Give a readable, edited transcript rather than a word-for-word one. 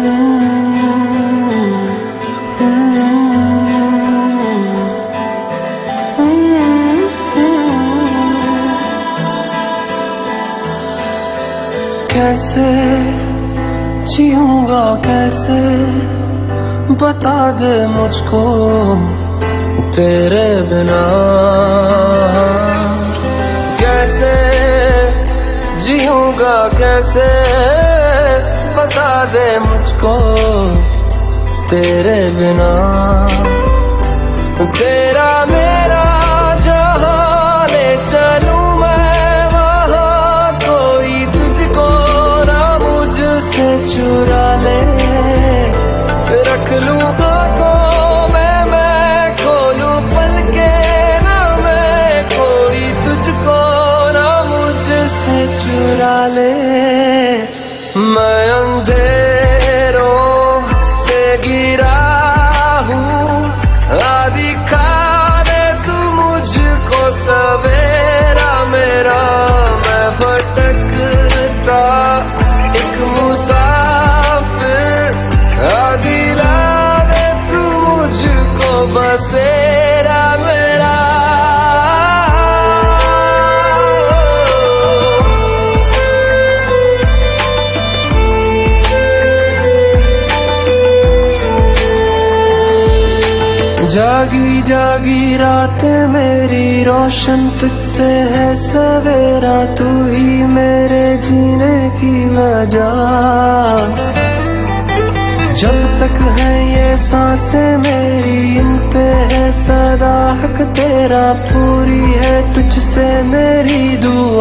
कैसे जीऊंगा कैसे, बता दे मुझको तेरे बिना। कैसे जीऊंगा कैसे, बता दे मुझको तेरे बिना। तेरा मेरा जहां ले चलूं मैं वहां, कोई तुझको ना मुझसे चुरा ले। रख लूं आंखों में मैं खोलूं पलके ना मैं, कोई तुझको ना मुझसे चुरा ले। मैं अंधेरों से गिरा हूँ, दिखा दे तू मुझको सवेरा मेरा। मैं भटकता एक मुसाफिर, दिला दे तू मुझको बसेरा मेरा। जागी जागी रातें मेरी रोशन तुझसे है सवेरा, तू ही मेरे जीने की वजह। जब तक है ये सांसें मेरी, इन पे है सदा हक तेरा, पूरी है तुझसे मेरी दुआ।